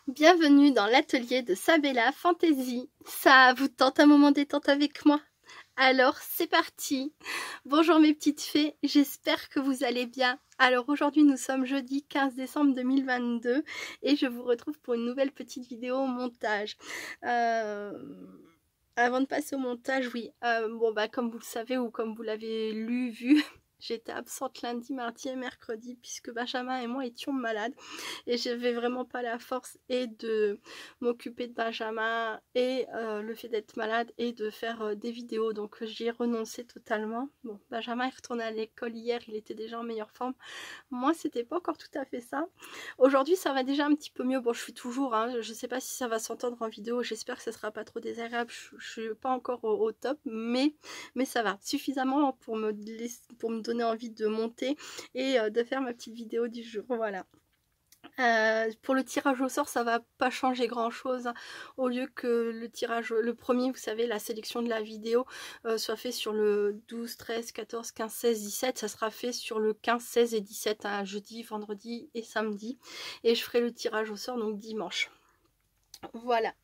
Bienvenue dans l'atelier de Sabella Fantasy. Ça vous tente un moment détente avec moi? Alors c'est parti. Bonjour mes petites fées, j'espère que vous allez bien. Alors aujourd'hui nous sommes jeudi 15 décembre 2022 et je vous retrouve pour une nouvelle petite vidéo au montage. Avant de passer au montage, oui, comme vous le savez ou comme vous l'avez vu, j'étais absente lundi, mardi et mercredi puisque Benjamin et moi étions malades et j'avais vraiment pas la force et de m'occuper de Benjamin et le fait d'être malade et de faire des vidéos, donc j'y ai renoncé totalement. Bon, Benjamin est retourné à l'école hier, il était déjà en meilleure forme. Moi c'était pas encore tout à fait ça. Aujourd'hui ça va déjà un petit peu mieux. Bon, je suis toujours, je sais pas si ça va s'entendre en vidéo, j'espère que ça sera pas trop désagréable, je suis pas encore au top, mais ça va suffisamment pour me donner envie de monter et de faire ma petite vidéo du jour. Voilà. Pour le tirage au sort, ça va pas changer grand chose, hein. Au lieu que le tirage, le premier, vous savez, la sélection de la vidéo soit fait sur le 12, 13, 14, 15, 16, 17, ça sera fait sur le 15, 16 et 17, hein, jeudi, vendredi et samedi, et je ferai le tirage au sort donc dimanche. Voilà.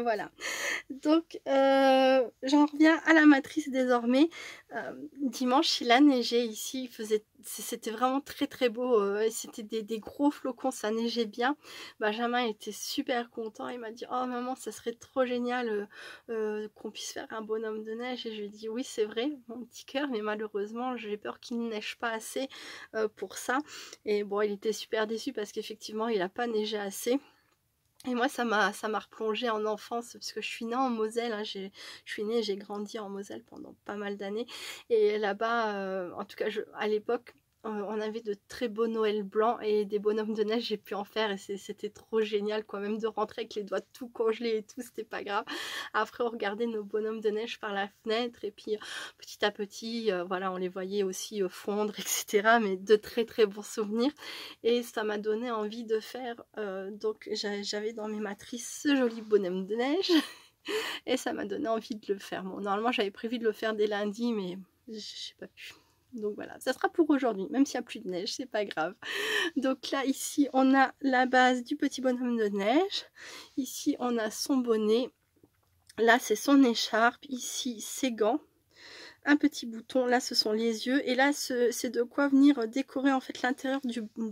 Donc j'en reviens à la matrice désormais. Dimanche il a neigé ici, c'était vraiment très beau, c'était des gros flocons, ça neigeait bien. Benjamin était super content, il m'a dit oh maman ça serait trop génial qu'on puisse faire un bonhomme de neige, et je lui ai dit oui c'est vrai mon petit cœur, mais malheureusement j'ai peur qu'il ne neige pas assez pour ça. Et bon, il était super déçu parce qu'effectivement il n'a pas neigé assez. Et moi, ça m'a replongé en enfance, parce que je suis née en Moselle, hein, je suis née, j'ai grandi en Moselle pendant pas mal d'années. Et là-bas, en tout cas, à l'époque, on avait de très beaux Noël blancs et des bonhommes de neige, j'ai pu en faire et c'était trop génial, quoi. Même de rentrer avec les doigts tout congelés et tout, c'était pas grave. Après, on regardait nos bonhommes de neige par la fenêtre et puis petit à petit, voilà, on les voyait aussi fondre, etc. Mais de très bons souvenirs. Et ça m'a donné envie de faire, donc j'avais dans mes matrices ce joli bonhomme de neige et ça m'a donné envie de le faire. Bon, normalement j'avais prévu de le faire dès lundi, mais j'ai pas pu. Donc voilà, ça sera pour aujourd'hui, même s'il n'y a plus de neige, c'est pas grave. Donc là, ici, on a la base du petit bonhomme de neige. Ici, on a son bonnet. Là, c'est son écharpe. Ici, ses gants. Un petit bouton, là ce sont les yeux, et là c'est de quoi venir décorer en fait l'intérieur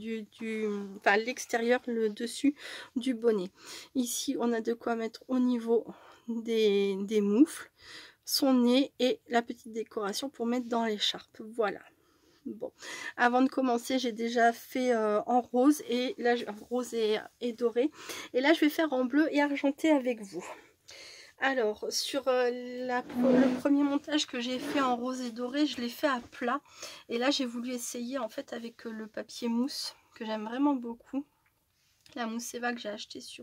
enfin l'extérieur, le dessus du bonnet. Ici on a de quoi mettre au niveau des moufles, son nez et la petite décoration pour mettre dans l'écharpe. Voilà. Bon, avant de commencer, j'ai déjà fait en rose, et là rose et doré, et là je vais faire en bleu et argenté avec vous. Alors, sur le premier montage que j'ai fait en rose et doré, je l'ai fait à plat. Et là, j'ai voulu essayer en fait avec le papier mousse, que j'aime vraiment beaucoup. La mousse Eva que j'ai acheté sur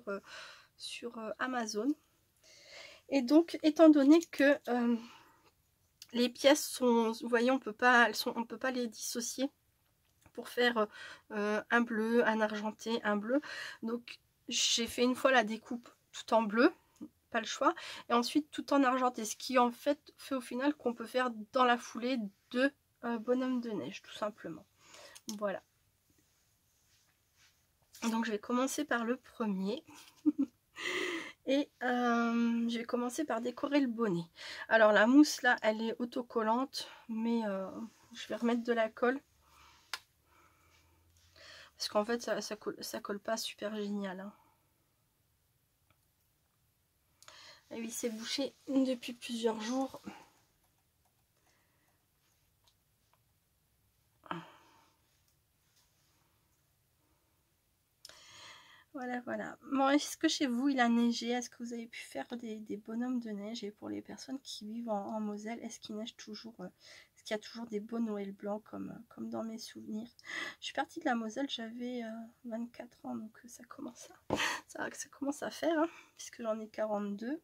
Amazon. Et donc, étant donné que les pièces sont, vous voyez, on peut pas les dissocier pour faire un bleu, un argenté, un bleu. Donc, j'ai fait une fois la découpe tout en bleu. Pas le choix, et ensuite tout en argenté, ce qui en fait au final qu'on peut faire dans la foulée de bonhomme de neige tout simplement. Voilà, donc je vais commencer par le premier et je vais commencer par décorer le bonnet. Alors la mousse là elle est autocollante, mais je vais remettre de la colle parce qu'en fait ça colle pas super génial, hein. Et oui, c'est bouché depuis plusieurs jours. Voilà. Bon, est-ce que chez vous il a neigé? Est-ce que vous avez pu faire des bonhommes de neige? Et pour les personnes qui vivent en Moselle, est-ce qu'il neige toujours? Est-ce qu'il y a toujours des beaux Noël blancs comme dans mes souvenirs? Je suis partie de la Moselle, j'avais 24 ans, donc ça commence à faire, hein, puisque j'en ai 42.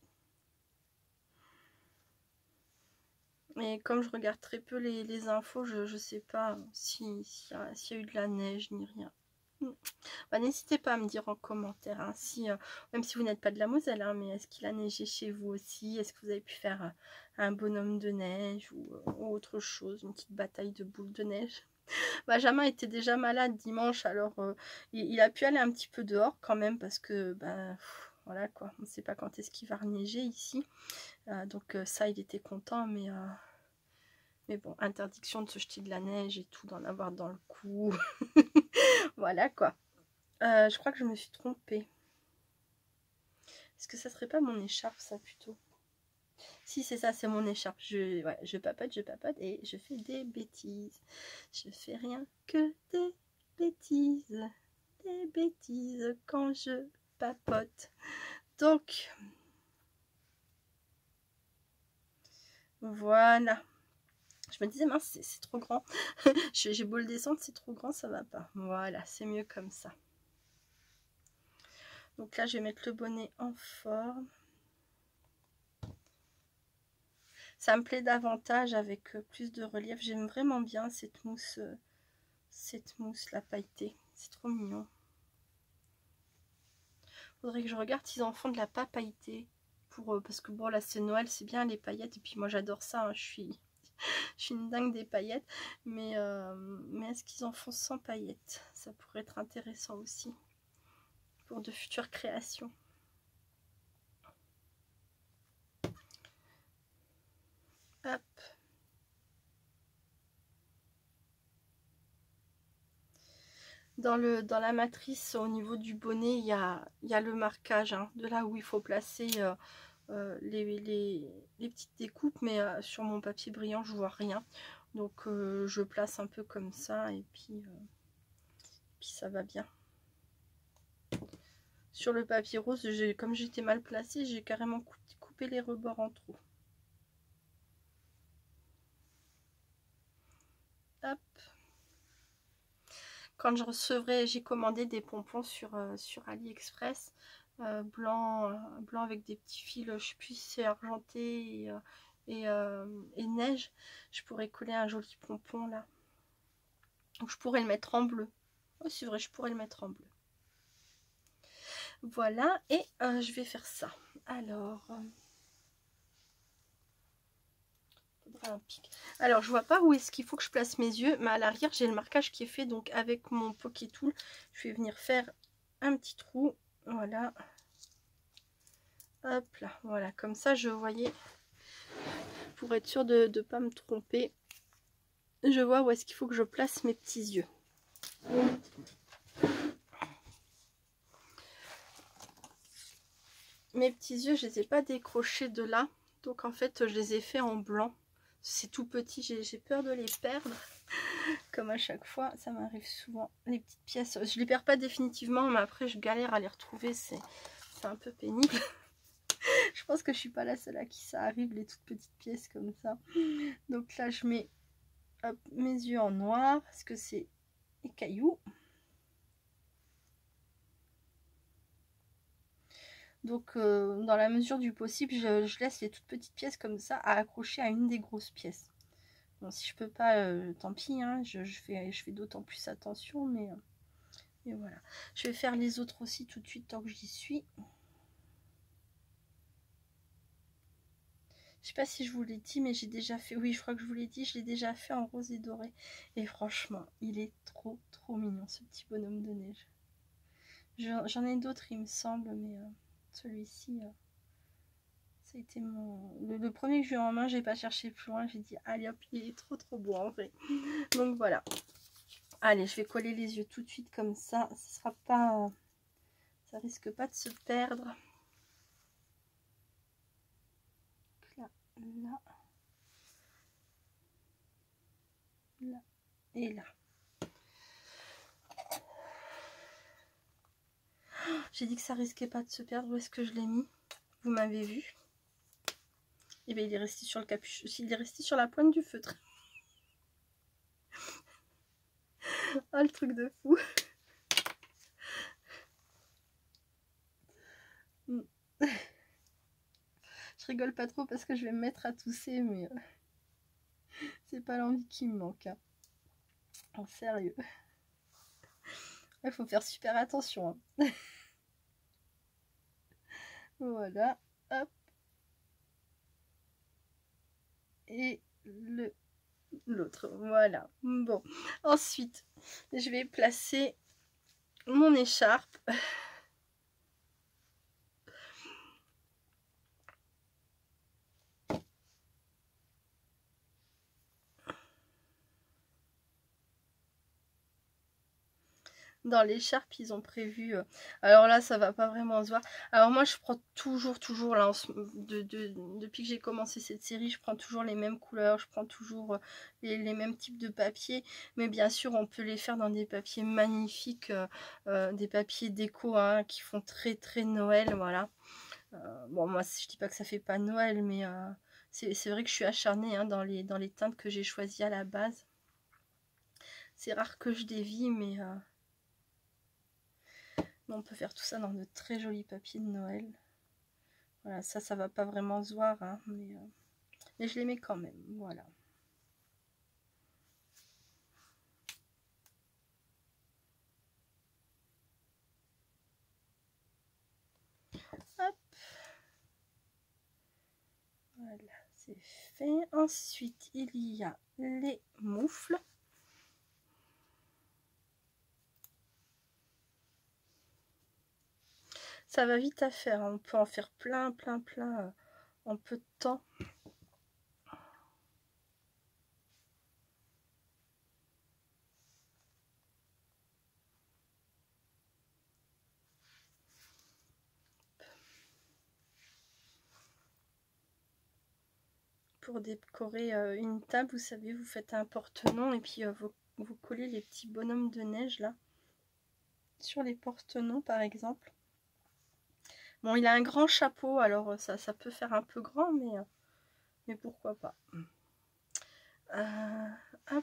Et comme je regarde très peu les infos, je sais pas s'il y a eu de la neige ni rien. Bah, n'hésitez pas à me dire en commentaire, hein, même si vous n'êtes pas de la Moselle, hein, mais est-ce qu'il a neigé chez vous aussi? Est-ce que vous avez pu faire un bonhomme de neige ou autre chose, une petite bataille de boules de neige? Benjamin était déjà malade dimanche, alors il a pu aller un petit peu dehors quand même parce que, ben, voilà quoi, on ne sait pas quand est-ce qu'il va reneiger ici. Donc ça, il était content, mais bon, interdiction de se jeter de la neige et tout, d'en avoir dans le cou. Voilà quoi. Je crois que je me suis trompée. Est-ce que ça serait pas mon écharpe, ça, plutôt? Si, c'est ça, c'est mon écharpe. Ouais, je papote et je fais des bêtises. Je fais rien que des bêtises. Des bêtises quand je papote. Donc, voilà. Je me disais, mince, c'est trop grand. J'ai beau le descendre, c'est trop grand, ça va pas. Voilà, c'est mieux comme ça. Donc là, je vais mettre le bonnet en forme. Ça me plaît davantage avec plus de relief. J'aime vraiment bien cette mousse là pailletée. C'est trop mignon. Faudrait que je regarde s'ils en font de la pas pailletée. Parce que bon, là c'est Noël, c'est bien les paillettes. Et puis moi j'adore ça, hein. Je suis une dingue des paillettes. Mais est-ce qu'ils en font sans paillettes? Ça pourrait être intéressant aussi. Pour de futures créations. Hop. Dans la matrice, au niveau du bonnet, il y a le marquage, hein, de là où il faut placer les petites découpes, mais sur mon papier brillant, je vois rien. Donc je place un peu comme ça et puis ça va bien. Sur le papier rose, comme j'étais mal placée, j'ai carrément coupé les rebords en trop. Hop. Quand je recevrai, j'ai commandé des pompons sur AliExpress, blanc avec des petits fils, je sais plus si c'est argenté et neige. Je pourrais coller un joli pompon là. Donc je pourrais le mettre en bleu. Oh, c'est vrai, je pourrais le mettre en bleu. Voilà, et je vais faire ça. Alors, un pic. Alors, je vois pas où est-ce qu'il faut que je place mes yeux, mais à l'arrière, j'ai le marquage qui est fait. Donc, avec mon Poké Tool, je vais venir faire un petit trou. Voilà. Hop là, voilà. Comme ça, je voyais, pour être sûre de ne pas me tromper, je vois où est-ce qu'il faut que je place mes petits yeux. Mes petits yeux, je les ai pas décrochés de là. Donc, en fait, je les ai fait en blanc. C'est tout petit, j'ai peur de les perdre. Comme à chaque fois, ça m'arrive souvent. Les petites pièces, je les perds pas définitivement, mais après, je galère à les retrouver. C'est un peu pénible. Je pense que je suis pas la seule à qui ça arrive, les toutes petites pièces comme ça. Donc là, je mets hop, mes yeux en noir, parce que c'est des cailloux. Donc, dans la mesure du possible, je laisse les toutes petites pièces comme ça à accrocher à une des grosses pièces. Bon, si je peux pas, tant pis, hein, je fais d'autant plus attention, mais voilà. Je vais faire les autres aussi tout de suite tant que j'y suis. Je sais pas si je vous l'ai dit, mais j'ai déjà fait, oui, je crois que je vous l'ai dit, je l'ai déjà fait en rose et doré. Et franchement, il est trop mignon, ce petit bonhomme de neige. J'en ai d'autres, il me semble, mais celui-ci, ça a été le premier que j'ai eu en main. J'ai pas cherché plus loin, j'ai dit, allez hop, il est trop beau en vrai. Donc voilà. Allez, je vais coller les yeux tout de suite comme ça. Ce sera pas, ça risque pas de se perdre. Là, là et là. J'ai dit que ça risquait pas de se perdre. Où est-ce que je l'ai mis? Vous m'avez vu. Et bien il est resté sur le capuchon. Il est resté sur la pointe du feutre. Oh, le truc de fou. Je rigole pas trop parce que je vais me mettre à tousser, mais c'est pas l'envie qui me manque, hein. En sérieux. Il faut faire super attention, hein. Voilà. Hop. Et le l'autre. Voilà. Bon, ensuite, je vais placer mon écharpe. Dans l'écharpe, ils ont prévu... alors là, ça va pas vraiment se voir. Alors moi, je prends toujours, là, depuis que j'ai commencé cette série, je prends toujours les mêmes couleurs, je prends toujours les mêmes types de papiers. Mais bien sûr, on peut les faire dans des papiers magnifiques, des papiers déco, hein, qui font très Noël, voilà. Bon, moi, je dis pas que ça fait pas Noël, mais c'est vrai que je suis acharnée, hein, dans les teintes que j'ai choisies à la base. C'est rare que je dévie, mais... on peut faire tout ça dans de très jolis papiers de Noël. Voilà, ça va pas vraiment se voir, hein, mais je les mets quand même. Voilà. Hop. Voilà, c'est fait. Ensuite, il y a les moufles. Ça va vite à faire, on peut en faire plein en peu de temps. Pour décorer une table, vous savez, vous faites un porte-nom et puis vous collez les petits bonhommes de neige là sur les porte-noms par exemple. Bon, il a un grand chapeau, alors ça peut faire un peu grand, mais pourquoi pas. Hop.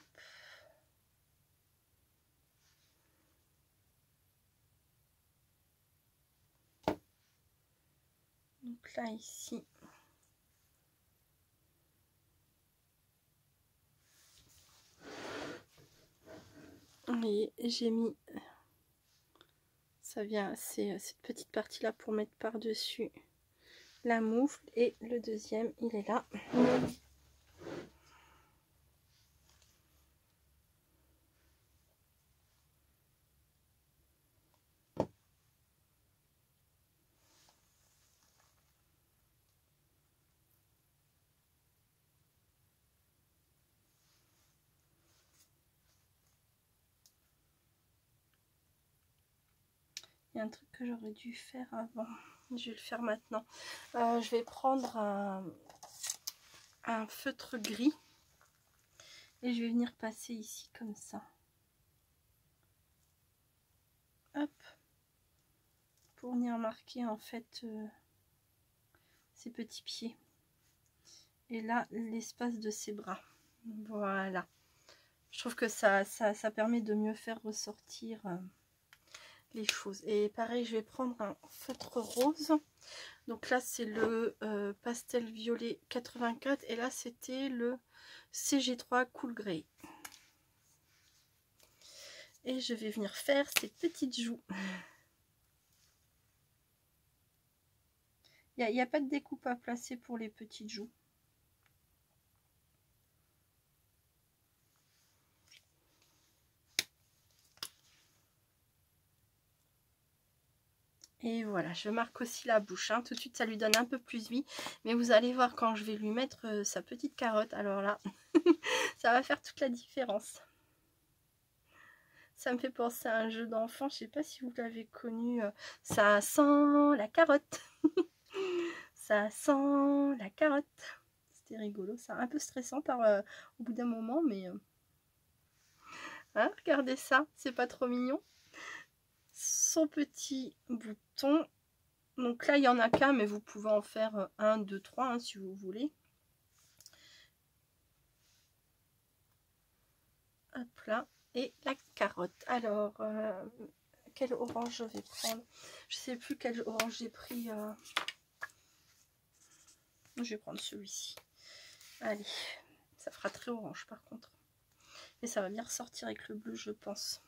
Donc là, ici, vous voyez, j'ai mis, ça vient, c'est cette petite partie là pour mettre par-dessus la moufle, et le deuxième, il est là. Il y a un truc que j'aurais dû faire avant, je vais le faire maintenant. Je vais prendre un feutre gris et je vais venir passer ici comme ça. Hop, pour venir marquer en fait ses petits pieds. Et là, l'espace de ses bras. Voilà. Je trouve que ça permet de mieux faire ressortir les choses. Et pareil, je vais prendre un feutre rose. Donc là, c'est le pastel violet 84. Et là, c'était le CG3 Cool Grey. Et je vais venir faire ces petites joues. Il n'y a pas de découpe à placer pour les petites joues. Et voilà, je marque aussi la bouche, hein. Tout de suite ça lui donne un peu plus vie, mais vous allez voir quand je vais lui mettre sa petite carotte, alors là ça va faire toute la différence. Ça me fait penser à un jeu d'enfant, je sais pas si vous l'avez connu, ça sent la carotte. Ça sent la carotte. C'était rigolo, c'est un peu stressant au bout d'un moment, mais hein, regardez ça, c'est pas trop mignon. Son petit bouton. Donc là, il y en a qu'un, mais vous pouvez en faire 1, 2, 3 hein, si vous voulez. Hop là. Et la carotte. Alors, quel orange je vais prendre? Je sais plus quel orange j'ai pris. Je vais prendre celui-ci. Allez, ça fera très orange par contre. Et ça va bien ressortir avec le bleu, je pense.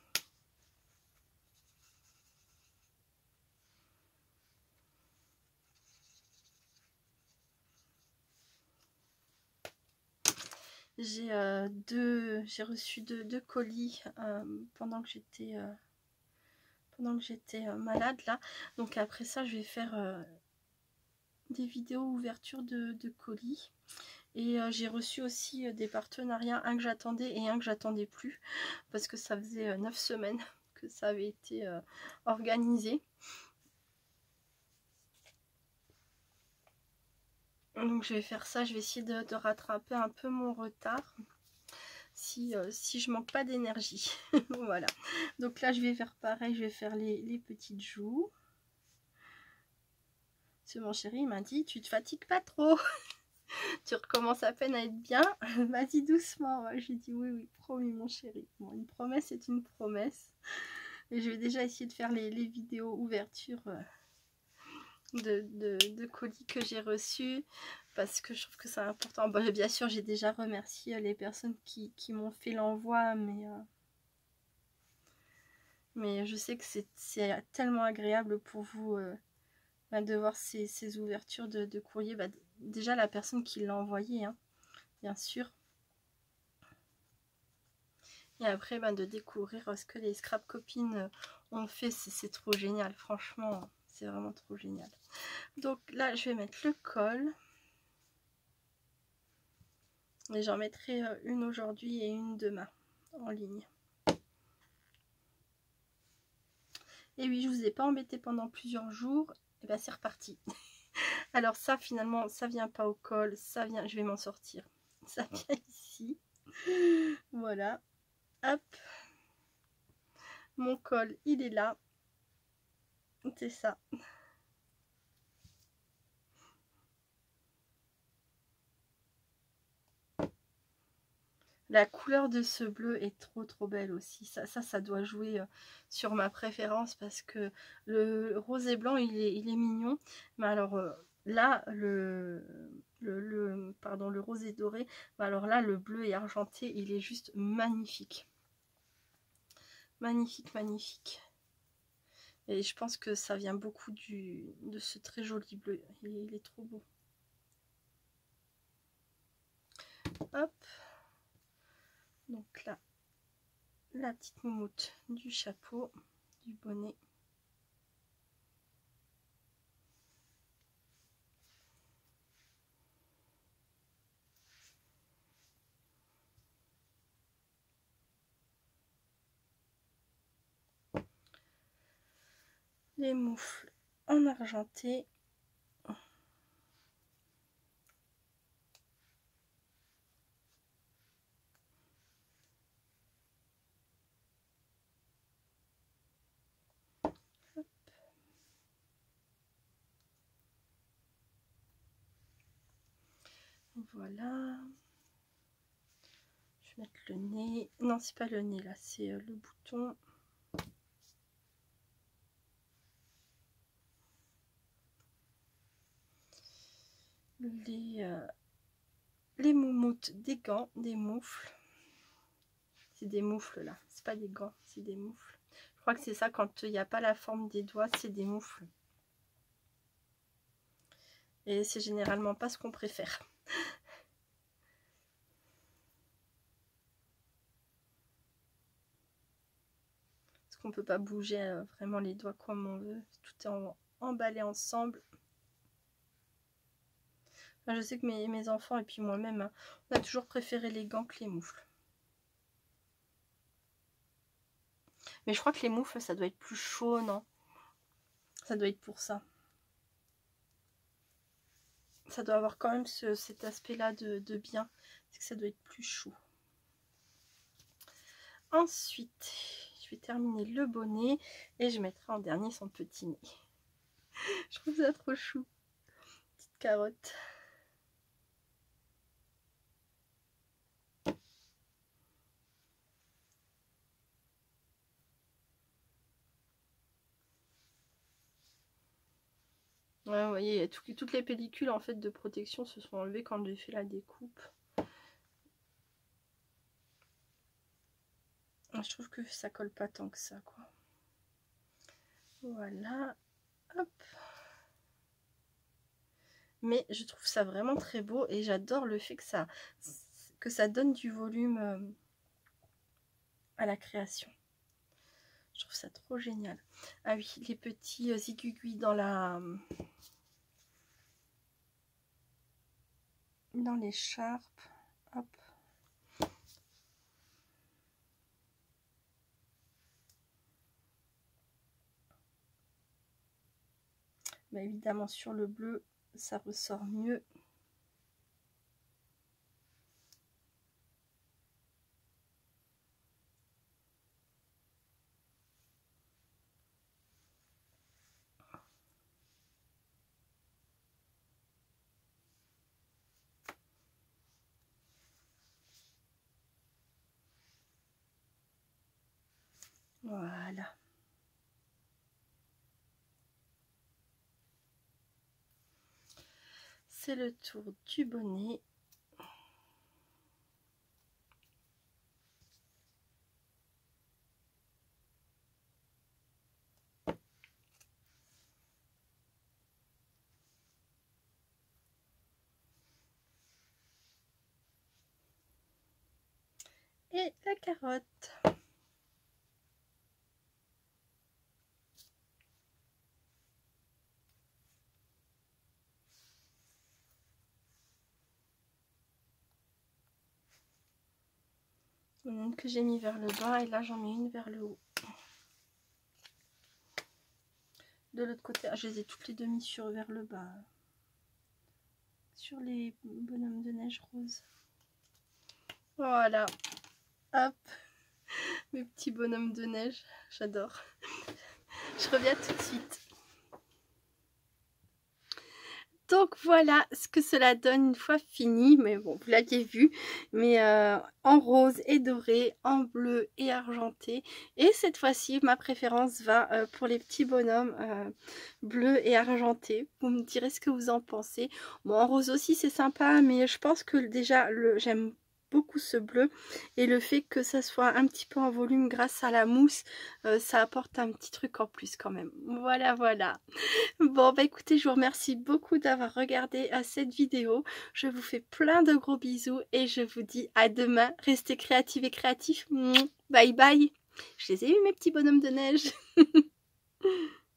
j'ai reçu deux colis pendant que j'étais malade là. Donc après ça, je vais faire des vidéos ouverture de colis. Et j'ai reçu aussi des partenariats, un que j'attendais et un que j'attendais plus, parce que ça faisait 9 semaines que ça avait été organisé. Donc je vais faire ça, je vais essayer de rattraper un peu mon retard, si je manque pas d'énergie. Voilà, donc là je vais faire pareil, je vais faire les petites joues. Parce que mon chéri m'a dit, tu te fatigues pas trop. Tu recommences à peine à être bien, vas-y doucement. Ouais, je lui ai dit oui, promis mon chéri. Bon, une promesse est une promesse. Et je vais déjà essayer de faire les vidéos ouverture de colis que j'ai reçus, parce que je trouve que c'est important. Bon, bien sûr, j'ai déjà remercié les personnes qui m'ont fait l'envoi, mais je sais que c'est tellement agréable pour vous de voir ces ouvertures de courrier. Déjà, la personne qui l'a envoyé, hein, bien sûr. Et après, de découvrir ce que les scrap copines ont fait, c'est trop génial. Franchement, c'est vraiment trop génial. Donc là, je vais mettre le col. Et j'en mettrai une aujourd'hui et une demain en ligne. Et oui, je vous ai pas embêté pendant plusieurs jours. Et bien, c'est reparti. Alors ça, finalement, ça vient pas au col. Ça vient, je vais m'en sortir. Ça vient ici. Voilà. Hop. Mon col, il est là. C'est ça. La couleur de ce bleu est trop belle aussi. Ça doit jouer sur ma préférence, parce que le rose et blanc, il est mignon. Mais alors là, le rose et doré. Mais alors là, le bleu et argenté, il est juste magnifique. Magnifique, magnifique. Et je pense que ça vient beaucoup de ce très joli bleu. Il est trop beau. Hop. Donc là, la petite moumoute du chapeau, du bonnet. Les moufles en argenté. Voilà. Je vais mettre le nez. Non, c'est pas le nez là, c'est le bouton. Les moumoutes des gants, des moufles. C'est des moufles là, c'est pas des gants, c'est des moufles. Je crois que c'est ça, quand il n'y a pas la forme des doigts, c'est des moufles. Et c'est généralement pas ce qu'on préfère. Parce qu'on peut pas bouger vraiment les doigts comme on veut. Tout est emballé ensemble. Enfin, je sais que mes enfants et puis moi-même, hein, on a toujours préféré les gants que les moufles. Mais je crois que les moufles, ça doit être plus chaud, non? Ça doit être pour ça. Ça doit avoir quand même cet aspect-là de bien. C'est que ça doit être plus chaud. Ensuite, je vais terminer le bonnet et je mettrai en dernier son petit nez. Je trouve ça trop chou. Petite carotte. Ouais, vous voyez, toutes les pellicules en fait de protection se sont enlevées quand j'ai fait la découpe. Je trouve que ça colle pas tant que ça, quoi. Voilà. Hop. Mais je trouve ça vraiment très beau et j'adore le fait que ça... que ça donne du volume à la création. Je trouve ça trop génial. Ah oui, les petits zigouigouis dans l'écharpe. Hop. Bah, évidemment sur le bleu ça ressort mieux. Voilà. C'est le tour du bonnet. Et la carotte. Une que j'ai mis vers le bas et là j'en mets une vers le haut. De l'autre côté, je les ai toutes les deux mis vers le bas. Sur les bonhommes de neige rose. Voilà. Hop. Mes petits bonhommes de neige. J'adore. Je reviens tout de suite. Donc voilà ce que cela donne une fois fini, mais bon, vous l'aviez vu, mais en rose et doré, en bleu et argenté. Et cette fois-ci, ma préférence va pour les petits bonhommes bleus et argentés. Vous me direz ce que vous en pensez. Bon, en rose aussi c'est sympa, mais je pense que déjà, j'aime beaucoup ce bleu et le fait que ça soit un petit peu en volume grâce à la mousse, ça apporte un petit truc en plus quand même. Voilà, voilà. Bon bah écoutez, je vous remercie beaucoup d'avoir regardé cette vidéo. Je vous fais plein de gros bisous et je vous dis à demain. Restez créatifs et créatifs. Bye bye. Je les ai eu mes petits bonhommes de neige.